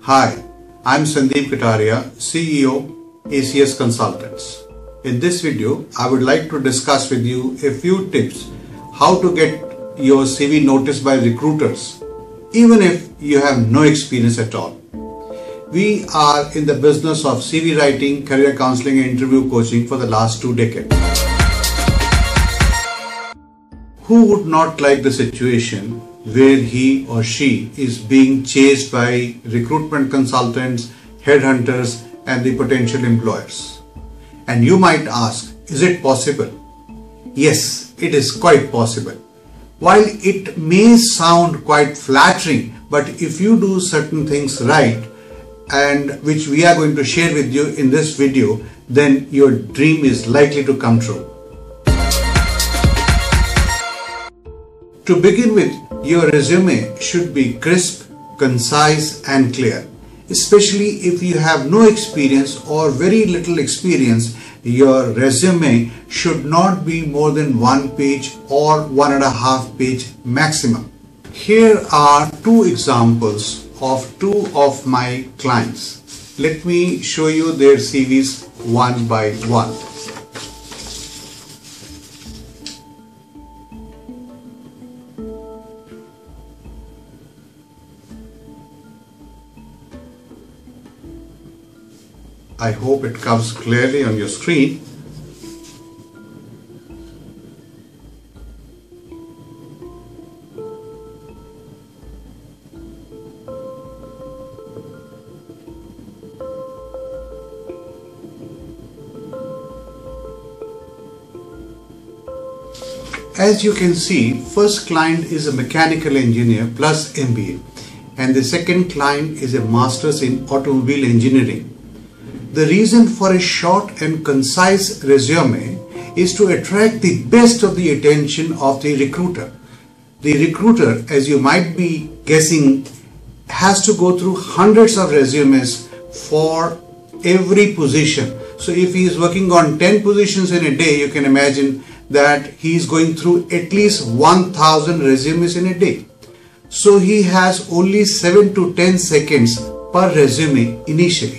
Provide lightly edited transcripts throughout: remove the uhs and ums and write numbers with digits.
Hi, I'm Sandeep Kataria, CEO, ACS Consultants. In this video, I would like to discuss with you a few tips how to get your CV noticed by recruiters, even if you have no experience at all. We are in the business of CV writing, career counseling and interview coaching for the last 2 decades. Who would not like the situation where he or she is being chased by recruitment consultants, headhunters and the potential employers? And you might ask, is it possible? Yes, it is quite possible. While it may sound quite flattering, but if you do certain things right, and which we are going to share with you in this video, then your dream is likely to come true. To begin with, your resume should be crisp, concise and clear. Especially if you have no experience or very little experience, your resume should not be more than 1 page or 1.5 page maximum. Here are 2 examples of 2 of my clients. Let me show you their CVs one by one. I hope it comes clearly on your screen. As you can see, first client is a mechanical engineer plus MBA and the second client is a master's in automobile engineering. The reason for a short and concise resume is to attract the best of the attention of the recruiter. The recruiter, as you might be guessing, has to go through hundreds of resumes for every position. So if he is working on 10 positions in a day, you can imagine that he is going through at least 1000 resumes in a day. So he has only 7 to 10 seconds per resume initially.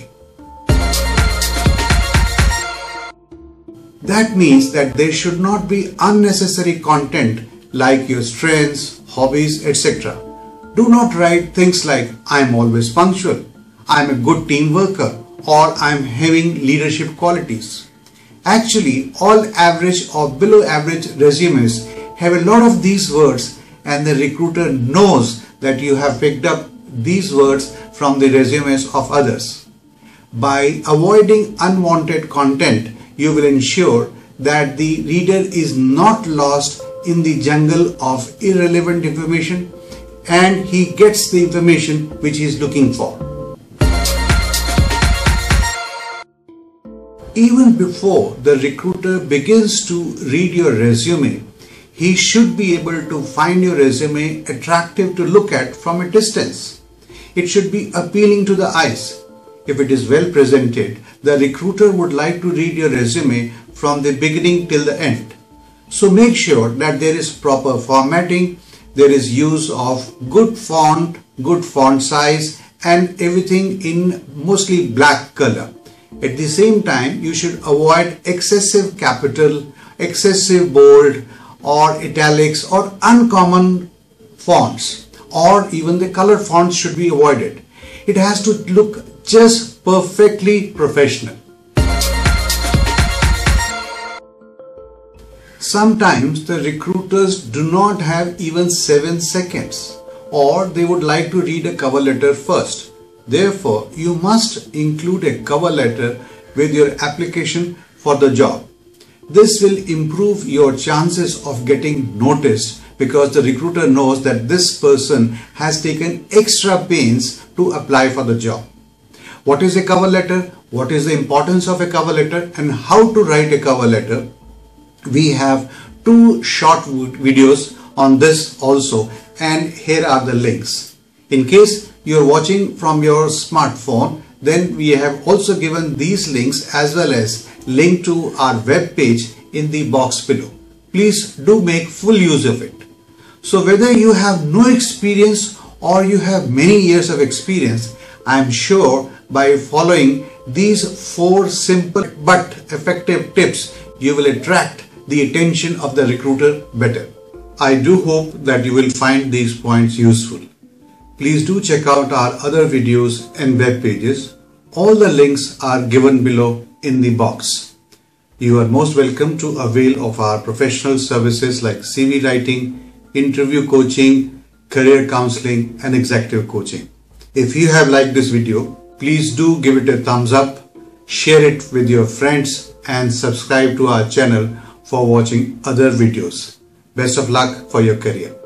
That means that there should not be unnecessary content like your strengths, hobbies, etc. Do not write things like I am always punctual, I am a good team worker, or I am having leadership qualities. Actually, all average or below average resumes have a lot of these words and the recruiter knows that you have picked up these words from the resumes of others. By avoiding unwanted content, you will ensure that the reader is not lost in the jungle of irrelevant information and he gets the information which he is looking for. Even before the recruiter begins to read your resume, he should be able to find your resume attractive to look at from a distance. It should be appealing to the eyes. If it is well presented, the recruiter would like to read your resume from the beginning till the end. So make sure that there is proper formatting, there is use of good font size and everything in mostly black color. At the same time, you should avoid excessive capital, excessive bold or italics or uncommon fonts, or even the color fonts should be avoided. It has to look just perfectly professional. Sometimes the recruiters do not have even 7 seconds or they would like to read a cover letter first. Therefore, you must include a cover letter with your application for the job. This will improve your chances of getting noticed because the recruiter knows that this person has taken extra pains to apply for the job. What is a cover letter? What is the importance of a cover letter and how to write a cover letter? We have 2 short videos on this also and here are the links. In case you are watching from your smartphone, then we have also given these links as well as link to our web page in the box below. Please do make full use of it. So whether you have no experience or you have many years of experience, I am sure by following these 4 simple but effective tips, you will attract the attention of the recruiter better. I do hope that you will find these points useful. Please do check out our other videos and web pages. All the links are given below in the box. You are most welcome to avail of our professional services like CV writing, interview coaching, career counseling and executive coaching. If you have liked this video, please do give it a thumbs up, share it with your friends and subscribe to our channel for watching other videos. Best of luck for your career.